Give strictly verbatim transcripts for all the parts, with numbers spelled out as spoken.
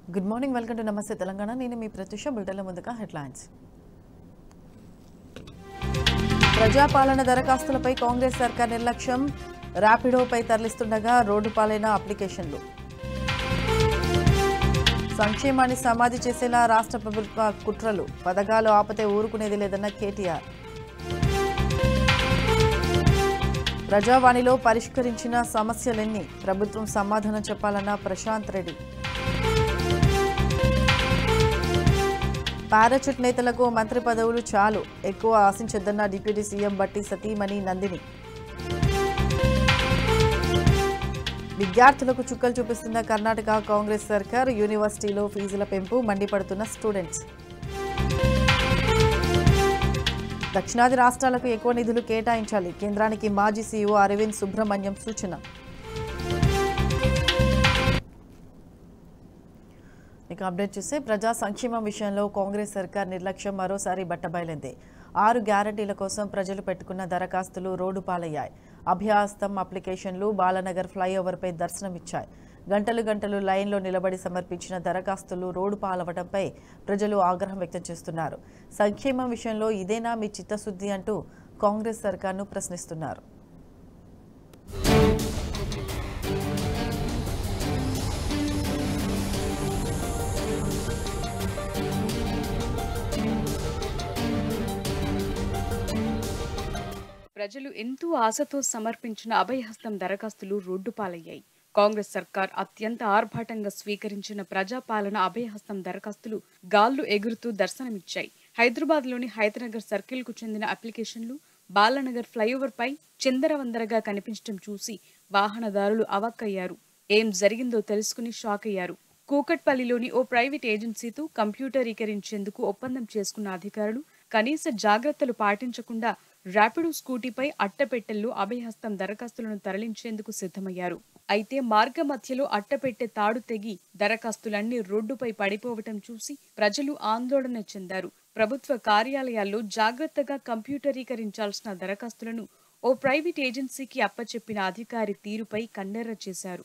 Good morning, welcome to నమస్తే తెలంగాణ. నేను మీ ప్రత్యూష. బులెటిన్ల ముందుగా హెడ్లైన్స్. ప్రజాపాలన దరఖాస్తులపై కాంగ్రెస్ సర్కార్ నిర్లక్ష్యం. ర్యాపిడోపై తరలిస్తుండగా రోడ్డు పాలైన అప్లికేషన్లు. సంక్షేమాన్ని సమాధి చేసేలా రాష్ట్ర ప్రభుత్వ కుట్రలు. పథకాలు ఆపతే ఊరుకునేది లేదన్న కేటీఆర్. ప్రజావాణిలో పరిష్కరించిన సమస్యలెన్ని? ప్రభుత్వం సమాధానం చెప్పాలన్న ప్రశాంత్ రెడ్డి. పారాచూట్ నేతలకు మంత్రి పదవులు చాలు, ఎక్కువ ఆశించొద్దన్న డిప్యూటీ సీఎం బట్టి సతీమణి నందిని. విద్యార్థులకు చుక్కలు చూపిస్తున్న కర్ణాటక కాంగ్రెస్ సర్కార్. యూనివర్సిటీలో ఫీజుల పెంపు మండిపడుతున్న స్టూడెంట్స్. దక్షిణాది రాష్ట్రాలకు ఎక్కువ నిధులు కేటాయించాలి, కేంద్రానికి మాజీ సీఈఓ అరవింద్ సుబ్రహ్మణ్యం సూచన. ఇక అప్డేట్ చూస్తే ప్రజా సంక్షేమం విషయంలో కాంగ్రెస్ సర్కార్ నిర్లక్ష్యం మరోసారి బట్టబయలింది. ఆరు గ్యారంటీల కోసం ప్రజలు పెట్టుకున్న దరఖాస్తులు రోడ్డు పాలయ్యాయి. అభ్యాస్తం అప్లికేషన్లు బాలనగర్ ఫ్లైఓవర్పై దర్శనమిచ్చాయి. గంటలు గంటలు లైన్లో నిలబడి సమర్పించిన దరఖాస్తులు రోడ్డు పాలవడంపై ప్రజలు ఆగ్రహం వ్యక్తం చేస్తున్నారు. సంక్షేమం విషయంలో ఇదేనా మీ చిత్తశుద్ధి అంటూ కాంగ్రెస్ సర్కార్ను ప్రశ్నిస్తున్నారు. ప్రజలు ఎంతో ఆశతో సమర్పించిన అభయహస్తం దరఖాస్తులు రోడ్డు పాలయ్యాయి. కాంగ్రెస్ సర్కార్ అత్యంత ఆర్భాటంగా స్వీకరించిన ప్రజాపాలన అభయహస్తం దరఖాస్తులు గాళ్లు ఎగురుతూ దర్శనమిచ్చాయి. హైదరాబాద్ లోని హైదనగర్ సర్కిల్ కు చెందిన అప్లికేషన్లు బాలనగర్ ఫ్లైఓవర్ పై చిందరవందరగా కనిపించడం చూసి వాహనదారులు అవాక్కయ్యారు. ఏం జరిగిందో తెలుసుకుని షాక్ అయ్యారు. కూకట్పల్లిలోని ఓ ప్రైవేట్ ఏజెన్సీతో కంప్యూటరీకరించేందుకు ఒప్పందం చేసుకున్న అధికారులు కనీస జాగ్రత్తలు పాటించకుండా ర్యాపిడో స్కూటీపై అట్టపెట్టెల్లో అభయహస్తం దరఖాస్తులను తరలించేందుకు సిద్ధమయ్యారు. అయితే మార్గ మధ్యలో అట్టపెట్టె తాడు తెగి దరఖాస్తులన్నీ రోడ్డుపై పడిపోవటం చూసి ప్రజలు ఆందోళన చెందారు. ప్రభుత్వ కార్యాలయాల్లో జాగ్రత్తగా కంప్యూటరీకరించాల్సిన దరఖాస్తులను ఓ ప్రైవేట్ ఏజెన్సీకి అప్పచెప్పిన అధికారి తీరుపై కన్నెర్ర చేశారు.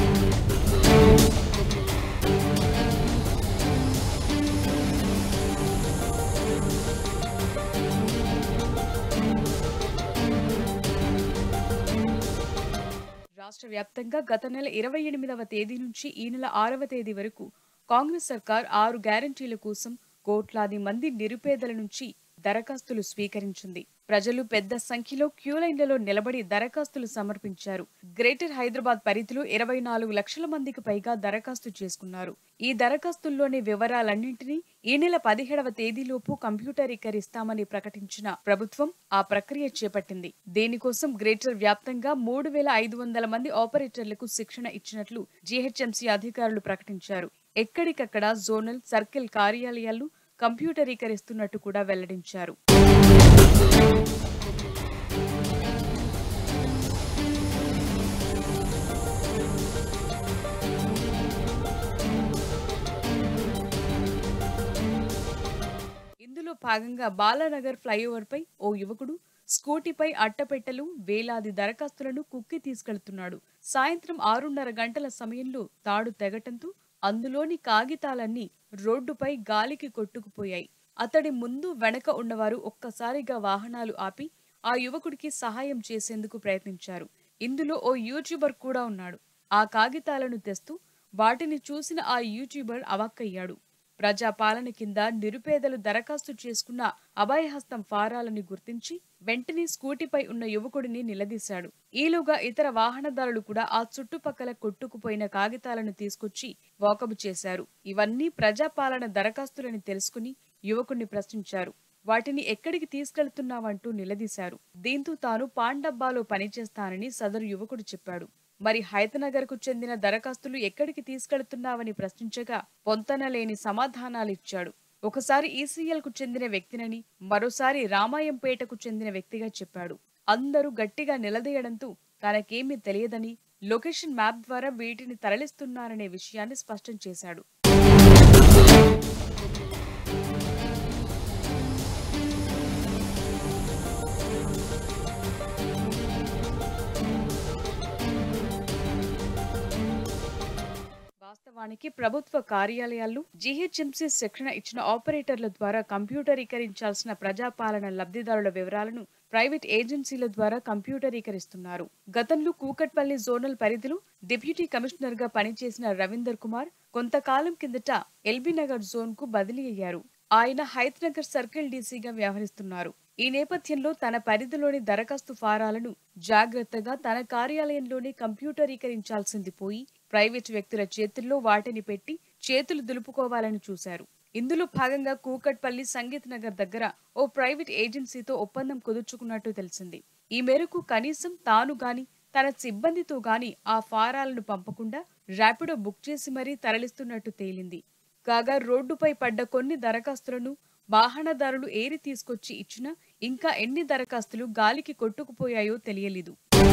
రాష్ట్ర వ్యాప్తంగా గత నెల ఇరవై ఎనిమిదవ తేదీ నుంచి ఈ నెల ఆరవ తేదీ వరకు కాంగ్రెస్ సర్కార్ ఆరు గ్యారంటీల కోసం కోట్లాది మంది నిరుపేదల నుంచి దరఖాస్తులు స్వీకరించింది. ప్రజలు పెద్ద సంఖ్యలో క్యూలైన్లలో నిలబడి దరఖాస్తులు సమర్పించారు. గ్రేటర్ హైదరాబాద్ పరిధిలో ఇరవై నాలుగు లక్షల మందికి పైగా దరఖాస్తు చేసుకున్నారు. ఈ దరఖాస్తుల్లోని వివరాలన్నింటినీ ఈ నెల పదిహేడవ తేదీలోపు కంప్యూటరీకరిస్తామని ప్రకటించిన ప్రభుత్వం ఆ ప్రక్రియ చేపట్టింది. దీనికోసం గ్రేటర్ వ్యాప్తంగా మూడు వేల ఐదు వందల మంది ఆపరేటర్లకు శిక్షణ ఇచ్చినట్లు జీహెచ్ఎంసీ అధికారులు ప్రకటించారు. ఎక్కడికక్కడ జోనల్, సర్కిల్ కార్యాలయాలు కంప్యూటరీకరిస్తున్నట్టు కూడా వెల్లడించారు. ఇందులో భాగంగా బాలానగర్ ఫ్లైఓవర్ పై ఓ యువకుడు స్కూటీపై అట్టపెట్టెలు వేలాది దరఖాస్తులను కుక్కి తీసుకెళ్తున్నాడు. సాయంత్రం ఆరున్నర గంటల సమయంలో తాడు తెగటంతో అందులోని కాగితాలన్నీ రోడ్డుపై గాలికి కొట్టుకుపోయాయి. అతడి ముందు వెనక ఉన్నవారు ఒక్కసారిగా వాహనాలు ఆపి ఆ యువకుడికి సహాయం చేసేందుకు ప్రయత్నించారు. ఇందులో ఓ యూట్యూబర్ కూడా ఉన్నాడు. ఆ కాగితాలను తెస్తూ వాటిని చూసిన ఆ యూట్యూబర్ అవాక్కయ్యాడు. ప్రజాపాలన కింద నిరుపేదలు దరఖాస్తు చేసుకున్న అభయహస్తం ఫారాలను గుర్తించి వెంటనే స్కూటీపై ఉన్న యువకుడిని నిలదీశాడు. ఈలోగా ఇతర వాహనదారులు కూడా ఆ చుట్టుపక్కల కొట్టుకుపోయిన కాగితాలను తీసుకొచ్చి వాకబు చేశారు. ఇవన్నీ ప్రజాపాలన దరఖాస్తులని తెలుసుకుని యువకుడిని ప్రశ్నించారు. వాటిని ఎక్కడికి తీసుకెళ్తున్నావంటూ నిలదీశారు. దీంతో తాను పాన్ డబ్బాలో పనిచేస్తానని సదరు యువకుడు చెప్పాడు. మరి హైతనగర్ కు చెందిన దరఖాస్తులు ఎక్కడికి తీసుకెళ్తున్నావని ప్రశ్నించగా పొంతనలేని సమాధానాలిచ్చాడు. ఒకసారి ఈసీఎల్ కు చెందిన వ్యక్తినని, మరోసారి రామాయంపేటకు చెందిన వ్యక్తిగా చెప్పాడు. అందరూ గట్టిగా నిలదీయడంతో తనకేమీ తెలియదని, లొకేషన్ మ్యాప్ ద్వారా వీటిని తరలిస్తున్నారనే విషయాన్ని స్పష్టం చేశాడు. వాస్తవానికి ప్రభుత్వ కార్యాలయాల్లో జీహెచ్ఎంసీ శిక్షణ ఇచ్చిన ఆపరేటర్ల ద్వారా కంప్యూటరీకరించాల్సిన ప్రజాపాలన లబ్ధిదారుల వివరాలను ప్రైవేట్ ఏజెన్సీల ద్వారా కంప్యూటరీకరిస్తున్నారు. గతంలో కూకట్పల్లి జోనల్ పరిధిలో డిప్యూటీ కమిషనర్ గా పనిచేసిన రవీందర్ కుమార్ కొంతకాలం కిందట ఎల్బీనగర్ జోన్ కు బదిలీ అయ్యారు. ఆయన హైత్నగర్ సర్కిల్ డీసీగా వ్యవహరిస్తున్నారు. ఈ నేపథ్యంలో తన పరిధిలోని దరఖాస్తు ఫారాలను జాగ్రత్తగా తన కార్యాలయంలోనే కంప్యూటరీకరించాల్సింది పోయి ప్రైవేటు వ్యక్తుల చేతుల్లో వాటిని పెట్టి చేతులు దులుపుకోవాలని చూశారు. ఇందులో భాగంగా కూకట్పల్లి సంగీత్ నగర్ దగ్గర ఓ ప్రైవేట్ ఏజెన్సీతో ఒప్పందం కుదుర్చుకున్నట్టు తెలిసింది. ఈ మేరకు కనీసం తాను గాని తన సిబ్బందితో గాని ఆ ఫారాలను పంపకుండా ర్యాపిడో బుక్ చేసి మరీ తరలిస్తున్నట్టు తేలింది. కాగా రోడ్డుపై పడ్డ కొన్ని దరఖాస్తులను వాహనదారులు ఏరి తీసుకొచ్చి ఇచ్చినా ఇంకా ఎన్ని దరఖాస్తులు గాలికి కొట్టుకుపోయాయో తెలియలేదు.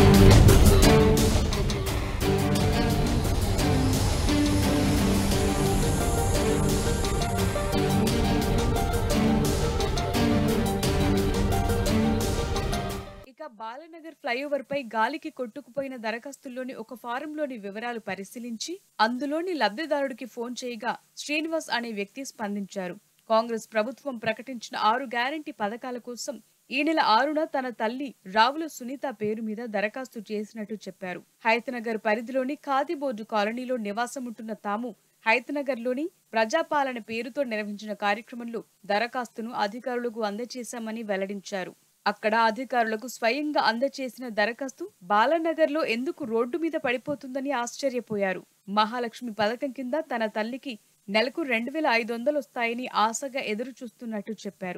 ఇక బాలనగర్ ఫ్లైఓవర్ పై గాలికి కొట్టుకుపోయిన దరఖాస్తుల్లోని ఒక ఫారంలోని వివరాలు పరిశీలించి అందులోని లబ్ధిదారుడికి ఫోన్ చేయగా శ్రీనివాస్ అనే వ్యక్తి స్పందించారు. కాంగ్రెస్ ప్రభుత్వం ప్రకటించిన ఆరు గ్యారంటీ పథకాల కోసం ఈ నెల ఆరున తన తల్లి రావుల సునీత పేరు మీద దరఖాస్తు చేసినట్టు చెప్పారు. హైతనగర్ పరిధిలోని ఖాదీ బోర్డు కాలనీలో నివాసముంటున్న తాము హైతనగర్ లోని ప్రజాపాలన పేరుతో నిర్వహించిన కార్యక్రమంలో దరఖాస్తును అధికారులకు అందజేశామని వెల్లడించారు. అక్కడ అధికారులకు స్వయంగా అందజేసిన దరఖాస్తు బాలనగర్ లో ఎందుకు రోడ్డు మీద పడిపోతుందని ఆశ్చర్యపోయారు. మహాలక్ష్మి పథకం కింద తన తల్లికి నెలకు రెండు వేల ఐదు వందలు వస్తాయని ఆశగా ఎదురు చూస్తున్నట్టు చెప్పారు.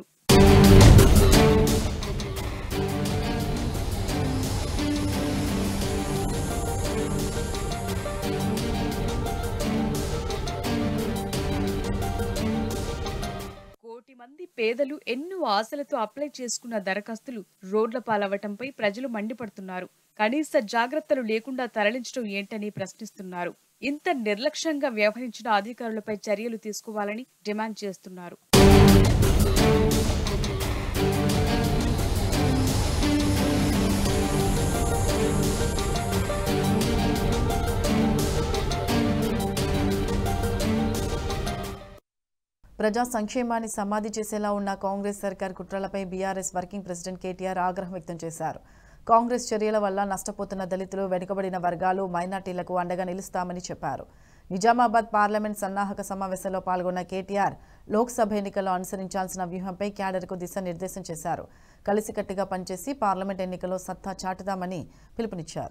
కోటి మంది పేదలు ఎన్నో ఆశలతో అప్లై చేసుకున్న దరఖాస్తులు రోడ్ల పాలవటంపై ప్రజలు మండిపడుతున్నారు. కనీస జాగ్రత్తలు లేకుండా తరలించడం ఏంటని ప్రశ్నిస్తున్నారు. ఇంత నిర్లక్ష్యంగా వ్యవహరించిన అధికారులపై చర్యలు తీసుకోవాలని డిమాండ్ చేస్తున్నారు. ప్రజా సంక్షేమాన్ని సమాధి చేసేలా ఉన్న కాంగ్రెస్ సర్కార్ కుట్రలపై బీఆర్ఎస్ వర్కింగ్ ప్రెసిడెంట్ కేటీఆర్ ఆగ్రహం వ్యక్తం చేశారు. కాంగ్రెస్ చర్యల వల్ల నష్టపోతున్న దళితులు, వెనుకబడిన వర్గాలు, మైనార్టీలకు అండగా నిలుస్తామని చెప్పారు. నిజామాబాద్ పార్లమెంట్ సన్నాహక సమావేశంలో పాల్గొన్న కేటీఆర్ లోక్సభ ఎన్నికల్లో అనుసరించాల్సిన వ్యూహంపై క్యాడర్కు దిశానిర్దేశం చేశారు. కలిసికట్టుగా పనిచేసి పార్లమెంట్ ఎన్నికల్లో సత్తా చాటుదామని పిలుపునిచ్చారు.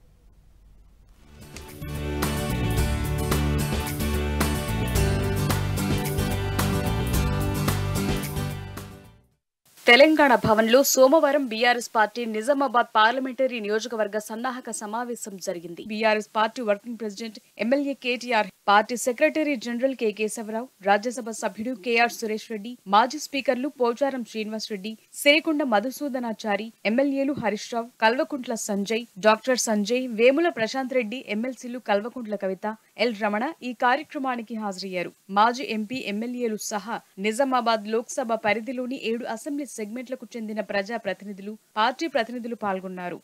తెలంగాణ భవన్లో సోమవారం బీఆర్ఎస్ పార్టీ నిజామాబాద్ పార్లమెంటరీ నియోజకవర్గ సన్నాహక సమావేశం జరిగింది. BRS party working president MLA KTR, party secretary general K Keshava Rao, Rajya Sabha సభ్యుడు కేఆర్ సురేష్ రెడ్డి, మాజీ స్పీకర్లు పోచారం శ్రీనివాస్ రెడ్డి, సిరికొండ మధుసూదనాచారి, ఎమ్మెల్యేలు హరీష్ రావు, కల్వకుంట్ల సంజయ్, డాక్టర్ సంజయ్, వేముల ప్రశాంత్ రెడ్డి, ఎమ్మెల్సీలు కల్వకుంట్ల కవిత, ఎల్ రమణ ఈ కార్యక్రమానికి హాజరయ్యారు. మాజీ ఎంపీ, ఎమ్మెల్యేలు సహా నిజామాబాద్ లోక్సభ పరిధిలోని ఏడు అసెంబ్లీ సెగ్మెంట్లకు చెందిన ప్రజా ప్రతినిధులు, పార్టీ ప్రతినిధులు పాల్గొన్నారు.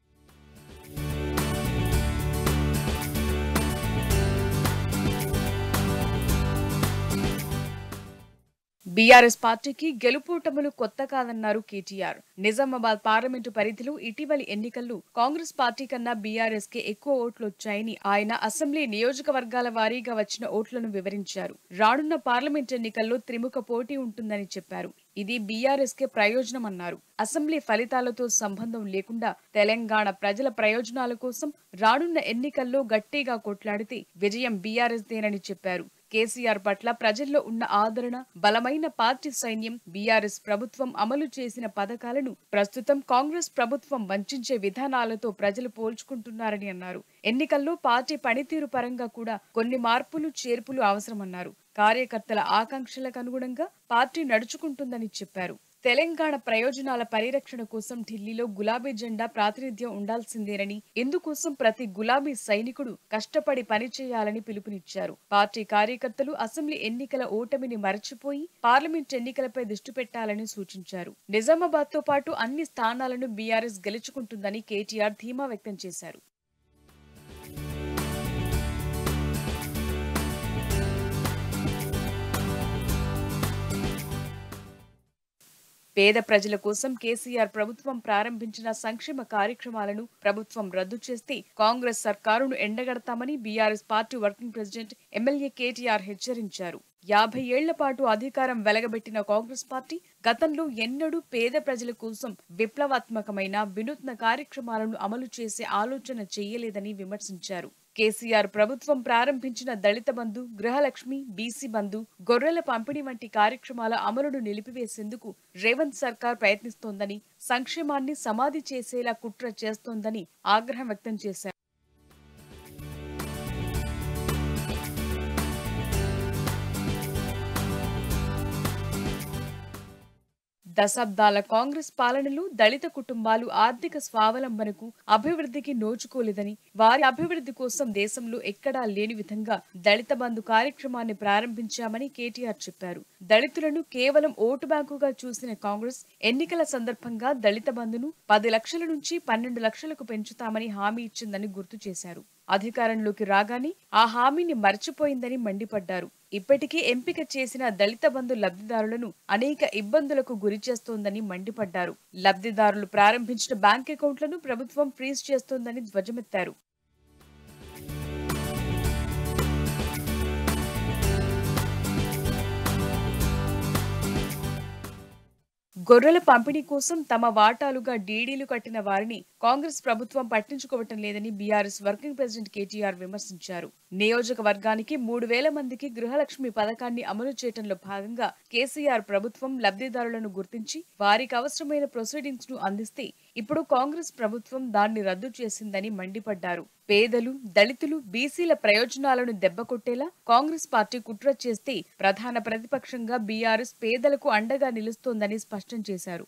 బీఆర్ఎస్ పార్టీకి గెలుపోటములు కొత్త కాదన్నారు కేటీఆర్. నిజామాబాద్ పార్లమెంటు పరిధిలో ఇటీవలి ఎన్నికల్లో కాంగ్రెస్ పార్టీ కన్నా బీఆర్ఎస్ కి ఎక్కువ ఓట్లు వచ్చాయని ఆయన అసెంబ్లీ నియోజకవర్గాల వారీగా వచ్చిన ఓట్లను వివరించారు. రానున్న పార్లమెంట్ ఎన్నికల్లో త్రిముఖ పోటీ ఉంటుందని చెప్పారు. ఇది బీఆర్ఎస్ కే ప్రయోజనమన్నారు. అసెంబ్లీ ఫలితాలతో సంబంధం లేకుండా తెలంగాణ ప్రజల ప్రయోజనాల కోసం రానున్న ఎన్నికల్లో గట్టిగా కొట్లాడితే విజయం బీఆర్ఎస్ దేనని చెప్పారు. కేసీఆర్ పట్ల ప్రజల్లో ఉన్న ఆదరణ, బలమైన పార్టీ సైన్యం, బీఆర్ఎస్ ప్రభుత్వం అమలు చేసిన పథకాలను ప్రస్తుతం కాంగ్రెస్ ప్రభుత్వం వంచే విధానాలతో ప్రజలు పోల్చుకుంటున్నారని అన్నారు. ఎన్నికల్లో పార్టీ పనితీరు పరంగా కూడా కొన్ని మార్పులు, చేర్పులు అవసరమన్నారు. కార్యకర్తల ఆకాంక్షలకు అనుగుణంగా పార్టీ నడుచుకుంటుందని చెప్పారు. తెలంగాణ ప్రయోజనాల పరిరక్షణ కోసం ఢిల్లీలో గులాబీ జెండా ప్రాతినిధ్యం ఉండాల్సిందేనని, ఇందుకోసం ప్రతి గులాబీ సైనికుడు కష్టపడి పనిచేయాలని పిలుపునిచ్చారు. పార్టీ కార్యకర్తలు అసెంబ్లీ ఎన్నికల ఓటమిని మరచిపోయి పార్లమెంట్ ఎన్నికలపై దృష్టి పెట్టాలని సూచించారు. నిజామాబాద్ తో పాటు అన్ని స్థానాలను బీఆర్ఎస్ గెలుచుకుంటుందని కేటీఆర్ ధీమా వ్యక్తం చేశారు. పేద ప్రజల కోసం కేసీఆర్ ప్రభుత్వం ప్రారంభించిన సంక్షేమ కార్యక్రమాలను ప్రభుత్వం రద్దు చేస్తే కాంగ్రెస్ సర్కారును ఎండగడతామని BRS party working president MLA KTR హెచ్చరించారు. యాభై ఏళ్ల పాటు అధికారం వెలగబెట్టిన కాంగ్రెస్ పార్టీ గతంలో ఎన్నడూ పేద ప్రజల కోసం విప్లవాత్మకమైన వినూత్న కార్యక్రమాలను అమలు చేసే ఆలోచన చేయలేదని విమర్శించారు. కేసీఆర్ ప్రభుత్వం ప్రారంభించిన దళిత బంధు, గృహలక్ష్మి, బీసీ బంధు, గొర్రెల పంపిణీ వంటి కార్యక్రమాల అమలును నిలిపివేసేందుకు రేవంత్ సర్కార్ ప్రయత్నిస్తోందని, సంక్షేమాన్ని సమాధి చేసేలా కుట్ర చేస్తోందని ఆగ్రహం వ్యక్తం చేశారు. దశాబ్దాల కాంగ్రెస్ పాలనలో దళిత కుటుంబాలు ఆర్థిక స్వావలంబనకు, అభివృద్ధికి నోచుకోలేదని, వారి అభివృద్ధి కోసం దేశంలో ఎక్కడా లేని విధంగా దళిత బంధు కార్యక్రమాన్ని ప్రారంభించామని కేటీఆర్ చెప్పారు. దళితులను కేవలం ఓటు బ్యాంకుగా చూసిన కాంగ్రెస్ ఎన్నికల సందర్భంగా దళిత బంధును పది లక్షల నుంచి పన్నెండు లక్షలకు పెంచుతామని హామీ ఇచ్చిందని గుర్తు చేశారు. అధికారంలోకి రాగానే ఆ హామీని మర్చిపోయిందని మండిపడ్డారు. ఇప్పటికీ ఎంపిక చేసిన దళిత బంధు లబ్ధిదారులను అనేక ఇబ్బందులకు గురి చేస్తోందని మండిపడ్డారు. లబ్ధిదారులు ప్రారంభించిన బ్యాంక్ అకౌంట్లను ప్రభుత్వం ఫ్రీజ్ చేస్తోందని ధ్వజమెత్తారు. గొర్రెల పంపిణీ కోసం తమ వాటాలుగా డీడీలు కట్టిన వారిని కాంగ్రెస్ ప్రభుత్వం పట్టించుకోవటం లేదని బీఆర్ఎస్ వర్కింగ్ ప్రెసిడెంట్ కేటీఆర్ విమర్శించారు. నియోజకవర్గానికి మూడు వేల మందికి గృహలక్ష్మి పథకాన్ని అమలు చేయడంలో భాగంగా కేసీఆర్ ప్రభుత్వం లబ్ధిదారులను గుర్తించి వారికి అవసరమైన ప్రొసీడింగ్స్ ను అందిస్తే ఇప్పుడు కాంగ్రెస్ ప్రభుత్వం దాన్ని రద్దు చేసిందని మండిపడ్డారు. పేదలు, దళితులు, బీసీల ప్రయోజనాలను దెబ్బకొట్టేలా కాంగ్రెస్ పార్టీ కుట్ర చేస్తే ప్రధాన ప్రతిపక్షంగా బీఆర్ఎస్ పేదలకు అండగా నిలుస్తోందని స్పష్టం చేశారు.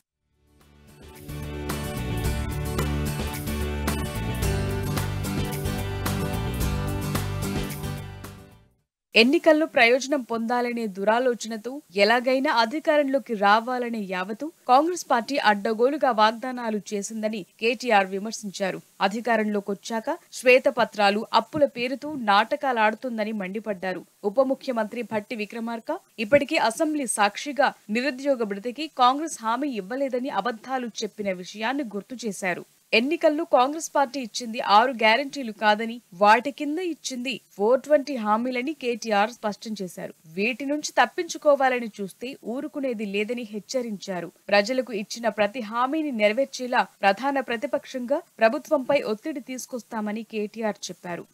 ఎన్నికల్లో ప్రయోజనం పొందాలనే దురాలోచనతో ఎలాగైనా అధికారంలోకి రావాలనే యావతు కాంగ్రెస్ పార్టీ అడ్డగోలుగా వాగ్దానాలు చేసిందని కేటీఆర్ విమర్శించారు. అధికారంలోకి వచ్చాక శ్వేతపత్రాలు, అప్పుల పేరుతో నాటకాలాడుతుందని మండిపడ్డారు. ఉప ముఖ్యమంత్రి భట్టి విక్రమార్క ఇప్పటికీ అసెంబ్లీ సాక్షిగా నిరుద్యోగ భృతికి కాంగ్రెస్ హామీ ఇవ్వలేదని అబద్ధాలు చెప్పిన విషయాన్ని గుర్తు చేశారు. ఎన్నికల్లో కాంగ్రెస్ పార్టీ ఇచ్చింది ఆరు గ్యారంటీలు కాదని, వాటి కింద ఇచ్చింది ఫోర్ ట్వంటీ హామీలని కేటీఆర్ స్పష్టం చేశారు. వీటి నుంచి తప్పించుకోవాలని చూస్తే ఊరుకునేది లేదని హెచ్చరించారు. ప్రజలకు ఇచ్చిన ప్రతి హామీని నెరవేర్చేలా ప్రధాన ప్రతిపక్షంగా ప్రభుత్వంపై ఒత్తిడి తీసుకొస్తామని కేటీఆర్ చెప్పారు.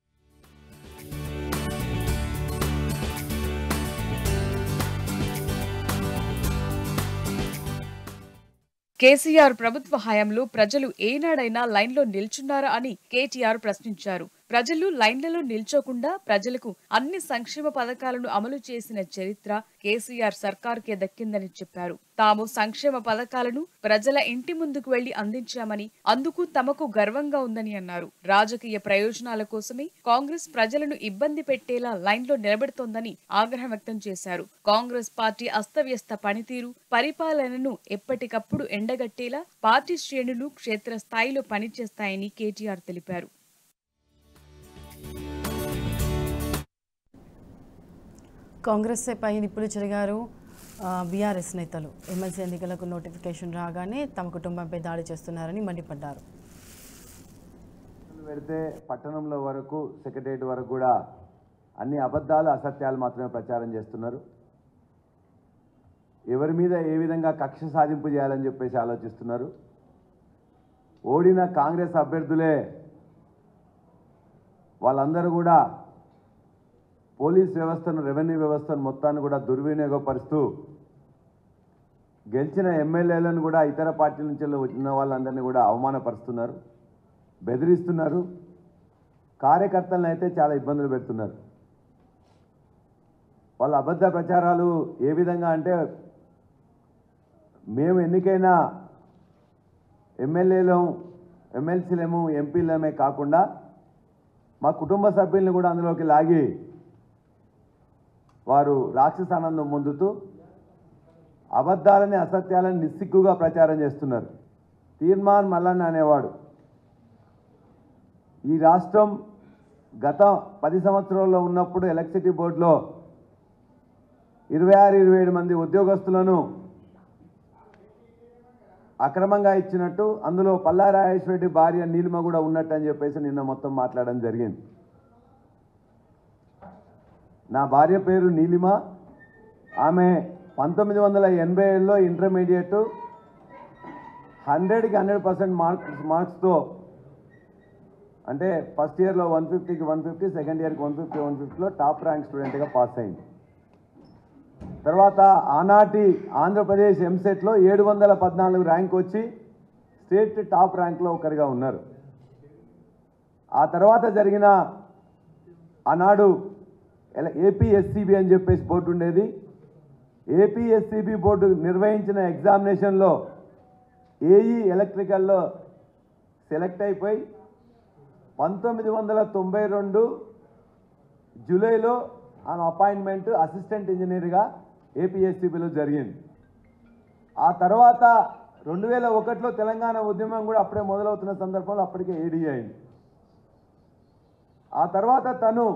కేసీఆర్ ప్రభుత్వ హయాంలో ప్రజలు ఏనాడైనా లైన్లో నిల్చున్నారా అని కేటీఆర్ ప్రశ్నించారు. ప్రజలు లైన్లలో నిల్చోకుండా ప్రజలకు అన్ని సంక్షేమ పథకాలను అమలు చేసిన చరిత్ర కేసీఆర్ సర్కారుకే దక్కిందని చెప్పారు. తాము సంక్షేమ పథకాలను ప్రజల ఇంటి ముందుకు వెళ్లి అందించామని, అందుకు తమకు గర్వంగా ఉందని అన్నారు. రాజకీయ ప్రయోజనాల కోసమే కాంగ్రెస్ ప్రజలను ఇబ్బంది పెట్టేలా లైన్లో నిలబెడుతోందని ఆగ్రహం వ్యక్తం చేశారు. కాంగ్రెస్ పార్టీ అస్తవ్యస్త పనితీరు, పరిపాలనను ఎప్పటికప్పుడు ఎండగట్టేలా పార్టీ శ్రేణులు క్షేత్రస్థాయిలో పనిచేస్తాయని కేటీఆర్ తెలిపారు. కాంగ్రెస్ పై నిప్పులు చెరిగారు బీఆర్ఎస్ నేతలు. ఎమ్మెల్సీ ఎన్నికలకు నోటిఫికేషన్ రాగానే తమ కుటుంబంపై దాడి చేస్తున్నారని మండిపడ్డారు. పెడితే పట్టణంలో వరకు సెక్రటరియట్ వరకు కూడా అన్ని అబద్ధాలు, అసత్యాలు మాత్రమే ప్రచారం చేస్తున్నారు. ఎవరి మీద ఏ విధంగా కక్ష సాధింపు చేయాలని చెప్పేసి ఆలోచిస్తున్నారు. ఓడిన కాంగ్రెస్ అభ్యర్థులే వాళ్ళందరూ కూడా పోలీస్ వ్యవస్థను, రెవెన్యూ వ్యవస్థను మొత్తాన్ని కూడా దుర్వినియోగపరుస్తూ గెలిచిన ఎమ్మెల్యేలను కూడా ఇతర పార్టీల నుంచి ఉన్న వాళ్ళందరినీ కూడా అవమానపరుస్తున్నారు, బెదిరిస్తున్నారు. కార్యకర్తలను అయితే చాలా ఇబ్బందులు పెడుతున్నారు. వాళ్ళ అబద్ధ ప్రచారాలు ఏ విధంగా అంటే, మేము ఎన్నికైనా ఎమ్మెల్యేలు, ఎమ్మెల్సీలేమో, ఎంపీలమే కాకుండా మా కుటుంబ సభ్యులను కూడా అందులోకి లాగి వారు రాక్షసానందం పొందుతూ అబద్ధాలని, అసత్యాలను నిస్సిగ్గుగా ప్రచారం చేస్తున్నారు. తీర్మాన్ మల్లన్న అనేవాడు ఈ రాష్ట్రం గత పది సంవత్సరాల్లో ఉన్నప్పుడు ఎలక్ట్రిసిటీ బోర్డులో ఇరవై ఆరు ఇరవై ఏడు మంది ఉద్యోగస్తులను అక్రమంగా ఇచ్చినట్టు, అందులో పల్లా రాజేశ్వర రెడ్డి భార్య నీలిమ కూడా ఉన్నట్టు అని చెప్పేసి నిన్న మొత్తం మాట్లాడడం జరిగింది. నా భార్య పేరు నీలిమ. ఆమె పంతొమ్మిది వందల ఎనభై ఏడులో ఇంటర్మీడియట్ హండ్రెడ్కి హండ్రెడ్ పర్సెంట్ మార్క్స్ మార్క్స్తో అంటే ఫస్ట్ ఇయర్లో వన్ ఫిఫ్టీకి వన్ ఫిఫ్టీ సెకండ్ ఇయర్కి వన్ ఫిఫ్టీ వన్ ఫిఫ్టీలో టాప్ ర్యాంక్ స్టూడెంట్గా పాస్ అయింది. తర్వాత ఆనాటి ఆంధ్రప్రదేశ్ ఎంసెట్లో ఏడు వందల పద్నాలుగు ర్యాంక్ వచ్చి స్టేట్ టాప్ ర్యాంక్లో ఒకరిగా ఉన్నారు. ఆ తర్వాత జరిగిన ఆనాడు ఏపీఎస్సీబీ అని చెప్పేసి బోర్డు ఉండేది. ఏపీఎస్సీబీ బోర్డు నిర్వహించిన ఎగ్జామినేషన్లో ఏఈ ఎలక్ట్రికల్లో సెలెక్ట్ అయిపోయి పంతొమ్మిది వందల తొంభై రెండు జూలైలో ఆమె అపాయింట్మెంట్ అసిస్టెంట్ ఇంజనీర్గా ఏపీఎస్సీబీలో జరిగింది. ఆ తర్వాత రెండు వేల ఒకటిలో తెలంగాణ ఉద్యమం కూడా అప్పుడే మొదలవుతున్న సందర్భంలో అప్పటికే ఏడీ అయింది. ఆ తర్వాత తను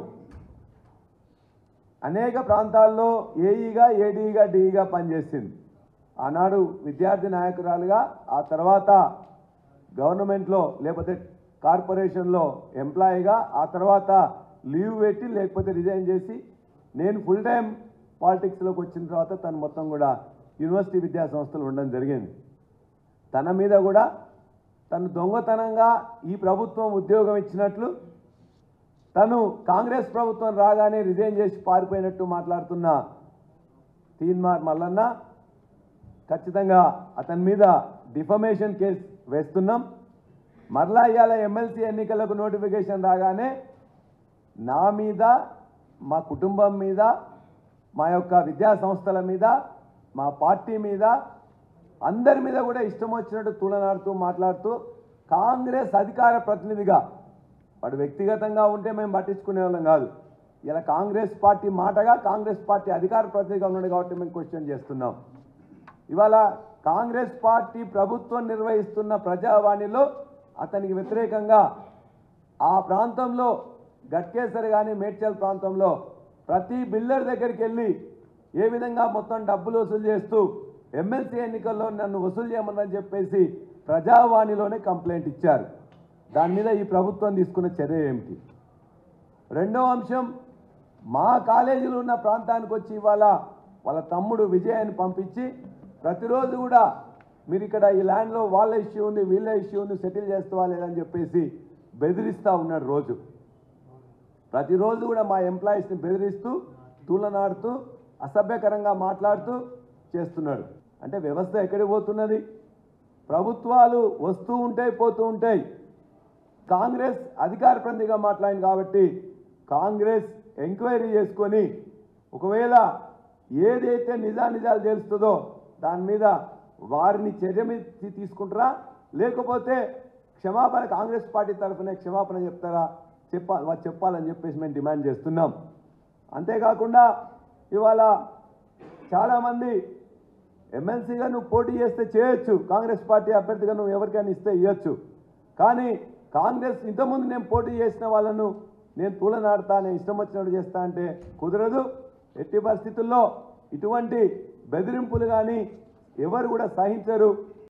అనేక ప్రాంతాల్లో ఏఈగా ఏడీగా డీఈగా పనిచేసింది. ఆనాడు విద్యార్థి నాయకురాలుగా, ఆ తర్వాత గవర్నమెంట్లో లేకపోతే కార్పొరేషన్లో ఎంప్లాయీగా, ఆ తర్వాత లీవ్ పెట్టి లేకపోతే రిజైన్ చేసి నేను ఫుల్ టైం పాలిటిక్స్లోకి వచ్చిన తర్వాత తను మొత్తం కూడా యూనివర్సిటీ విద్యా సంస్థలు ఉండడం జరిగింది. తన మీద కూడా తను దొంగతనంగా ఈ ప్రభుత్వం ఉద్యోగం ఇచ్చినట్లు, తను కాంగ్రెస్ ప్రభుత్వం రాగానే రిజైన్ చేసి పారిపోయినట్టు మాట్లాడుతున్న తీన్మార్ మల్లన్న, ఖచ్చితంగా అతని మీద డిఫమేషన్ కేసు వేస్తున్నాం. మరలా ఇవాళ ఎమ్మెల్సీ ఎన్నికలకు నోటిఫికేషన్ రాగానే నా మీద, మా కుటుంబం మీద, మా యొక్క విద్యా సంస్థల మీద, మా పార్టీ మీద, అందరి మీద కూడా ఇష్టం వచ్చినట్టు తూలనాడుతూ మాట్లాడుతూ కాంగ్రెస్ అధికార ప్రతినిధిగా, వాడు వ్యక్తిగతంగా ఉంటే మేము పట్టించుకునే వాళ్ళం కాదు, ఇలా కాంగ్రెస్ పార్టీ మాటగా కాంగ్రెస్ పార్టీ అధికార ప్రతినిధిగా ఉన్నాడు కాబట్టి మేము క్వశ్చన్ చేస్తున్నాం. ఇవాళ కాంగ్రెస్ పార్టీ ప్రభుత్వం నిర్వహిస్తున్న ప్రజావాణిలో అతనికి వ్యతిరేకంగా ఆ ప్రాంతంలో గట్కేసరి కానీ మేడ్చల్ ప్రాంతంలో ప్రతి బిల్డర్ దగ్గరికి వెళ్ళి ఏ విధంగా మొత్తం డబ్బులు వసూలు చేస్తూ ఎమ్మెల్సీ ఎన్నికల్లో నన్ను వసూలు చేయమని చెప్పేసి ప్రజావాణిలోనే కంప్లైంట్ ఇచ్చారు. దాని మీద ఈ ప్రభుత్వం తీసుకున్న చర్య ఏమిటి? రెండో అంశం, మా కాలేజీలు ఉన్న ప్రాంతానికి వచ్చి ఇవాళ వాళ్ళ తమ్ముడు విజయాన్ని పంపించి ప్రతిరోజు కూడా మీరు ఇక్కడ ఈ ల్యాండ్లో వాళ్ళ ఇష్యూ ఉంది, వీళ్ళ ఇష్యూ ఉంది, సెటిల్ చేస్తావా లేదని చెప్పేసి బెదిరిస్తూ ఉన్నాడు. రోజు ప్రతిరోజు కూడా మా ఎంప్లాయీస్ని బెదిరిస్తూ, తూలనాడుతూ, అసభ్యకరంగా మాట్లాడుతూ చేస్తున్నాడు. అంటే వ్యవస్థ ఎక్కడికి పోతున్నది? ప్రభుత్వాలు వస్తూ ఉంటాయి, పోతూ ఉంటాయి. కాంగ్రెస్ అధికార ప్రతినిధిగా మాట్లాడింది కాబట్టి కాంగ్రెస్ ఎంక్వైరీ చేసుకొని ఒకవేళ ఏదైతే నిజానిజాలు తెలుస్తుందో దాని మీద వారిని చర్య మీద తీసుకుంటారా, లేకపోతే క్షమాపణ కాంగ్రెస్ పార్టీ తరఫున క్షమాపణ చెప్తారా చెప్ప చెప్పాలని చెప్పేసి మేము డిమాండ్ చేస్తున్నాం. అంతేకాకుండా ఇవాళ చాలామంది ఎమ్మెల్సీగా నువ్వు పోటీ చేస్తే చేయొచ్చు, కాంగ్రెస్ పార్టీ అభ్యర్థిగా నువ్వు ఎవరికైనా ఇస్తే ఇవ్వచ్చు, కానీ కాంగ్రెస్ ఇంతకుముందు నేను పోటీ చేసిన వాళ్ళను నేను తూలనాడతా, నేను ఇష్టం వచ్చినట్టు చేస్తా అంటే కుదరదు. ఎట్టి పరిస్థితుల్లో ఇటువంటి బెదిరింపులు కానీ ఎవరు కూడా సహించరు.